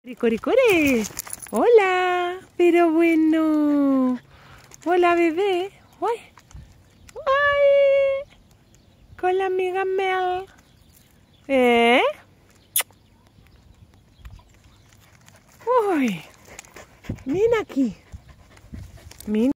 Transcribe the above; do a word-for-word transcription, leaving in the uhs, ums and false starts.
Core, hola, pero bueno, hola bebé, uy, ay, con la amiga Mel, ¿eh? Uy, ven aquí, ven.